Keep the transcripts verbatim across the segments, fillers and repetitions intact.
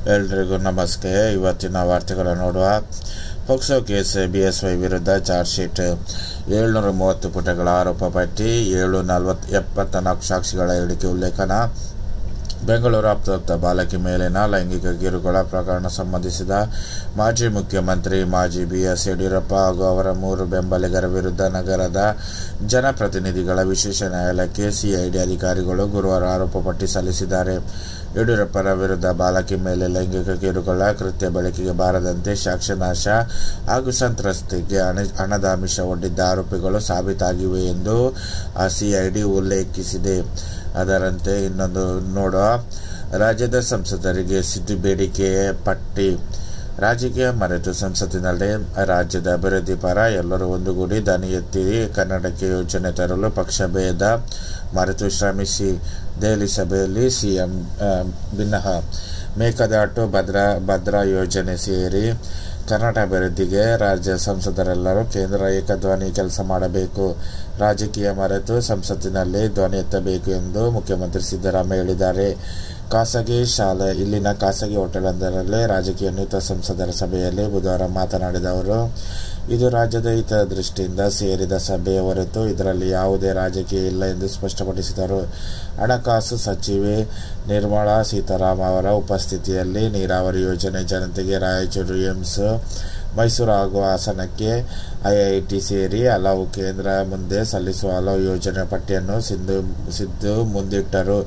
ಎಲ್ರಿಗೂ ನಮಸ್ತೆ. ಇವತ್ತಿನ ವಾರ್ತೆಗಳನ್ನು ನೋಡುವ. POCSO case, B S Y ವಿರುದ್ಧ ಚಾರ್ಜ್ ಶೀಟ್, ಏಳ್ನೂರ ಮೂವತ್ತು ಪುಟಗಳ ಆರೋಪ ಪಟ್ಟಿ, ಏಳು ನಲವತ್ತು ಎಪ್ಪತ್ತ ನಾಲ್ಕು ಸಾಕ್ಷಿಗಳ ಹೇಳಿಕೆ ಉಲ್ಲೇಖನ. ಬೆಂಗಳೂರು ಅಪ್ರಾಪ್ತ ಬಾಲಕಿ ಮೇಲಿನ ಲೈಂಗಿಕ ಕಿರುಕುಳ ಪ್ರಕರಣ ಸಂಬಂಧಿಸಿದ ಮಾಜಿ ಮುಖ್ಯಮಂತ್ರಿ ಮಾಜಿ ಬಿ ಎಸ್ ಯಡಿಯೂರಪ್ಪ ಹಾಗೂ ಅವರ ಮೂರು ಬೆಂಬಲಿಗರ ವಿರುದ್ಧ ನಗರದ ಜನಪ್ರತಿನಿಧಿಗಳ ವಿಶೇಷ ನ್ಯಾಯಾಲಯಕ್ಕೆ ಸಿಐಡಿ ಅಧಿಕಾರಿಗಳು ಗುರುವಾರ ಆರೋಪ ಪಟ್ಟಿ ಸಲ್ಲಿಸಿದ್ದಾರೆ. ಯಡಿಯೂರಪ್ಪರ ವಿರುದ್ಧ ಬಾಲಕಿ ಮೇಲೆ ಲೈಂಗಿಕ ಕಿರುಕುಳ ಕೃತ್ಯ ಬೆಳಕಿಗೆ ಬಾರದಂತೆ ಸಾಕ್ಷ್ಯನಾಶ ಹಾಗೂ ಸಂತ್ರಸ್ತೆಗೆ ಹಣದ ಆಮಿಷ ಒಡ್ಡಿದ್ದ ಆರೋಪಿಗಳು ಸಾಬೀತಾಗಿವೆ ಎಂದು ಸಿಐಡಿ ಉಲ್ಲೇಖಿಸಿದೆ. ಅದರಂತೆ ಇನ್ನೊಂದು ನೋಡುವ. ರಾಜ್ಯದ ಸಂಸದರಿಗೆ ಸಿದ್ದು ಬೇಡಿಕೆ ಪಟ್ಟಿ. ರಾಜಕೀಯ ಮರೆತು ಸಂಸತ್ತಿನಲ್ಲಿ ರಾಜ್ಯದ ಅಭಿವೃದ್ಧಿ ಪರ ಎಲ್ಲರೂ ಒಂದುಗೂಡಿ ದನಿ ಎತ್ತಿ ಕನ್ನಡಕ್ಕೆ ಯೋಜನೆ ತರಲು ಪಕ್ಷ ಭೇದ ಮರೆತು ಶ್ರಮಿಸಿ. ದೆಹಲಿ ಸಭೆಯಲ್ಲಿ ಸಿಎಂ ಭಿನ್ನಹ. ಮೇಕೆದಾಟು ಭದ್ರಾ ಭದ್ರಾ ಯೋಜನೆ ಸೇರಿ ಕರ್ನಾಟಕ ಅಭಿವೃದ್ಧಿಗೆ ರಾಜ್ಯ ಸಂಸದರೆಲ್ಲರೂ ಕೇಂದ್ರ ಏಕಧ್ವನಿ ಕೆಲಸ ಮಾಡಬೇಕು. ರಾಜಕೀಯ ಮರೆತು ಸಂಸತ್ತಿನಲ್ಲಿ ಧ್ವನಿ ಎತ್ತಬೇಕು ಎಂದು ಮುಖ್ಯಮಂತ್ರಿ ಸಿದ್ದರಾಮಯ್ಯ ಹೇಳಿದ್ದಾರೆ. ಖಾಸಗಿ ಶಾಲೆ ಇಲ್ಲಿನ ಖಾಸಗಿ ಹೋಟೆಲೊಂದರಲ್ಲಿ ರಾಜಕೀಯ ನಿಯುಕ್ತ ಸಂಸದರ ಸಭೆಯಲ್ಲಿ ಬುಧವಾರ ಮಾತನಾಡಿದ ಅವರು, ಇದು ರಾಜ್ಯದ ಹಿತ ದೃಷ್ಟಿಯಿಂದ ಸೇರಿದ ಸಭೆಯ ಹೊರತು ಇದರಲ್ಲಿ ಯಾವುದೇ ರಾಜಕೀಯ ಇಲ್ಲ ಎಂದು ಸ್ಪಷ್ಟಪಡಿಸಿದರು. ಹಣಕಾಸು ಸಚಿವೆ ನಿರ್ಮಲಾ ಸೀತಾರಾಮನ್ ಅವರ ಉಪಸ್ಥಿತಿಯಲ್ಲಿ ನೀರಾವರಿ ಯೋಜನೆ ಜನತೆಗೆ ರಾಯಚೂರು, ಏಮ್ಸ್, ಮೈಸೂರು ಹಾಗೂ ಹಾಸನಕ್ಕೆ ಐಐಟಿ ಸೇರಿ ಹಲವು ಕೇಂದ್ರ ಮುಂದೆ ಸಲ್ಲಿಸುವ ಹಲವು ಯೋಜನೆ ಪಟ್ಟಿಯನ್ನು ಸಿದ್ದು ಸಿದ್ದು ಮುಂದಿಟ್ಟರು.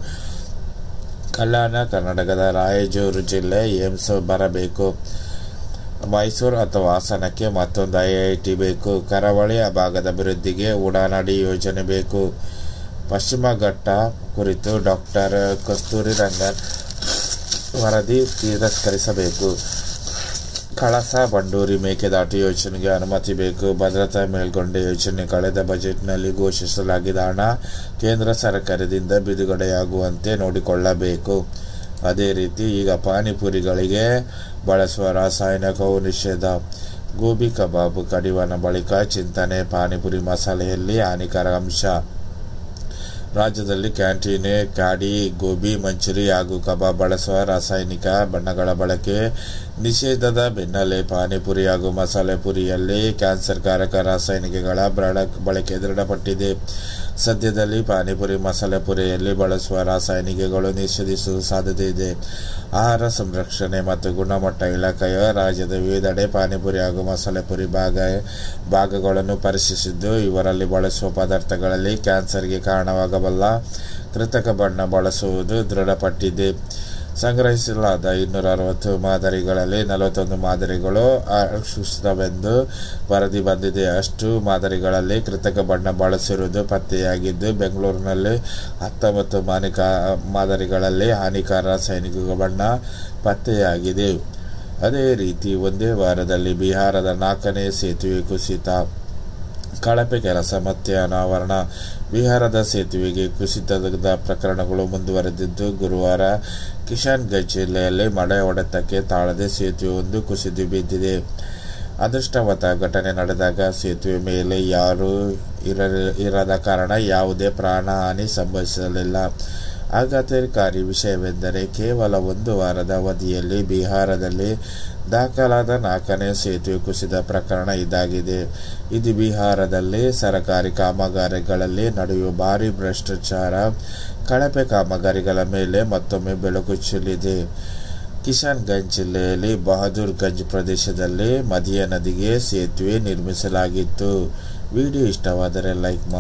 ಕಲ್ಯಾಣ ಕರ್ನಾಟಕದ ರಾಯಚೂರು ಜಿಲ್ಲೆ ಏಮ್ಸ್ ಬರಬೇಕು. ಮೈಸೂರು ಅಥವಾ ಹಾಸನಕ್ಕೆ ಮತ್ತೊಂದು ಐಐಟಿ ಬೇಕು. ಕರಾವಳಿ ಭಾಗದ ಅಭಿವೃದ್ಧಿಗೆ ಉಡಾನಡಿ ಯೋಜನೆ ಬೇಕು. ಪಶ್ಚಿಮ ಘಟ್ಟ ಕುರಿತು ಡಾಕ್ಟರ್ ಕಸ್ತೂರಿ ರಂಗನ್ ವರದಿ ತಿರಸ್ಕರಿಸಬೇಕು. ಕಳಸಾ ಬಂಡೂರಿ ಮೇಕೆದಾಟು ಯೋಜನೆಗೆ ಅನುಮತಿ ಬೇಕು. ಭದ್ರತಾ ಮೇಲ್ಗೊಂಡೆ ಯೋಜನೆ ಕಳೆದ ಬಜೆಟ್ನಲ್ಲಿ ಘೋಷಿಸಲಾಗಿದ್ದ ಹಣ ಕೇಂದ್ರ ಸರ್ಕಾರದಿಂದ ಬಿಡುಗಡೆಯಾಗುವಂತೆ ನೋಡಿಕೊಳ್ಳಬೇಕು. ಅದೇ ರೀತಿ ಈಗ ಪಾನಿಪುರಿಗಳಿಗೆ ಬಳಸುವ ರಾಸಾಯನಿಕವು ನಿಷೇಧ. ಗೋಬಿ ಕಬಾಬ್ ಕಡಿವಾಣ ಬಳಿಕ ಚಿಂತನೆ. ಪಾನಿಪುರಿ ಮಸಾಲೆಯಲ್ಲಿ ಹಾನಿಕಾರಕ ಅಂಶ. ರಾಜ್ಯದಲ್ಲಿ ಕ್ಯಾಂಟೀನ್, ಕಾಡಿ, ಗೋಬಿ ಮಂಚೂರಿ ಹಾಗೂ ಕಬಾಬ್ ಬಳಸುವ ರಾಸಾಯನಿಕ ಬಣ್ಣಗಳ ಬಳಕೆ ನಿಷೇಧದ ಬೆನ್ನಲ್ಲೇ ಪಾನಿಪುರಿ ಹಾಗೂ ಮಸಾಲೆ ಪುರಿಯಲ್ಲಿ ಕ್ಯಾನ್ಸರ್ಕಾರಕ ರಾಸಾಯನಿಕಗಳ ಬಳಕೆ ದೃಢಪಟ್ಟಿದೆ. ಸದ್ಯದಲ್ಲಿ ಪಾನಿಪುರಿ, ಮಸಾಲೆ ಪುರಿಯಲ್ಲಿ ಬಳಸುವ ರಾಸಾಯನಿಕಗಳು ನಿಷೇಧಿಸುವ ಸಾಧ್ಯತೆ ಇದೆ. ಆಹಾರ ಸಂರಕ್ಷಣೆ ಮತ್ತು ಗುಣಮಟ್ಟ ಇಲಾಖೆಯು ರಾಜ್ಯದ ವಿವಿಧೆಡೆ ಪಾನಿಪುರಿ ಹಾಗೂ ಮಸಾಲೆ ಪುರಿ ಭಾಗ ಭಾಗಗಳನ್ನು ಪರಿಶೀಲಿಸಿದ್ದು, ಇವರಲ್ಲಿ ಬಳಸುವ ಪದಾರ್ಥಗಳಲ್ಲಿ ಕ್ಯಾನ್ಸರ್ಗೆ ಕಾರಣವಾಗಬಲ್ಲ ಕೃತಕ ಬಣ್ಣ ಬಳಸುವುದು ದೃಢಪಟ್ಟಿದೆ. ಸಂಗ್ರಹಿಸಲಾದ ಇನ್ನೂರ ಅರವತ್ತು ಮಾದರಿಗಳಲ್ಲಿ ನಲವತ್ತೊಂದು ಮಾದರಿಗಳು ಅಸುರಕ್ಷಿತವೆಂದು ವರದಿ ಬಂದಿದೆ. ಅಷ್ಟು ಮಾದರಿಗಳಲ್ಲಿ ಕೃತಕ ಬಣ್ಣ ಬಳಸಿರುವುದು ಪತ್ತೆಯಾಗಿದ್ದು, ಬೆಂಗಳೂರಿನಲ್ಲಿ ಹತ್ತೊಂಬತ್ತು ಮಾನಿಕ ಮಾದರಿಗಳಲ್ಲಿ ಹಾನಿಕಾರಕ ರಾಸಾಯನಿಕ ಬಣ್ಣ ಪತ್ತೆಯಾಗಿದೆ. ಅದೇ ರೀತಿ ಒಂದೇ ವಾರದಲ್ಲಿ ಬಿಹಾರದ ನಾಲ್ಕನೇ ಸೇತುವೆ ಕುಸಿತ, ಕಳಪೆ ಕೆಲಸ ಮತ್ತೆ ಅನಾವರಣ. ಬಿಹಾರದ ಸೇತುವೆಗೆ ಕುಸಿತದ ಪ್ರಕರಣಗಳು ಮುಂದುವರೆದಿದ್ದು, ಗುರುವಾರ ಕಿಶನ್ಗಂಜ್ ಜಿಲ್ಲೆಯಲ್ಲಿ ಮಳೆ ಹೊಡೆತಕ್ಕೆ ತಾಳದೆ ಸೇತುವೆಯೊಂದು ಕುಸಿದು ಬಿದ್ದಿದೆ. ಅದೃಷ್ಟವತ ಘಟನೆ ನಡೆದಾಗ ಸೇತುವೆ ಮೇಲೆ ಯಾರೂ ಇರದ ಕಾರಣ ಯಾವುದೇ ಪ್ರಾಣ ಹಾನಿ ಸಂಭವಿಸಲಿಲ್ಲ. ಆಘಾತಕಾರಿ ವಿಷಯವೆಂದರೆ, ಕೇವಲ ಒಂದು ವಾರದ ಅವಧಿಯಲ್ಲಿ ಬಿಹಾರದಲ್ಲಿ ದಾಖಲಾದ ನಾಲ್ಕನೇ ಸೇತುವೆ ಕುಸಿದ ಪ್ರಕರಣ ಇದಾಗಿದೆ. ಇದು ಬಿಹಾರದಲ್ಲಿ ಸರ್ಕಾರಿ ಕಾಮಗಾರಿಗಳಲ್ಲಿ ನಡೆಯುವ ಭಾರೀ ಭ್ರಷ್ಟಾಚಾರ, ಕಳಪೆ ಕಾಮಗಾರಿಗಳ ಮೇಲೆ ಮತ್ತೊಮ್ಮೆ ಬೆಳಕು ಚೆಲ್ಲಿದೆ. ಕಿಶನ್ಗಂಜ್ ಜಿಲ್ಲೆಯಲ್ಲಿ ಬಹದ್ದೂರ್ಗಂಜ್ ಪ್ರದೇಶದಲ್ಲಿ ಮದಿಯಾ ನದಿಗೆ ಸೇತುವೆ ನಿರ್ಮಿಸಲಾಗಿತ್ತು. ವಿಡಿಯೋ ಇಷ್ಟವಾದರೆ ಲೈಕ್ ಮಾಡಿ.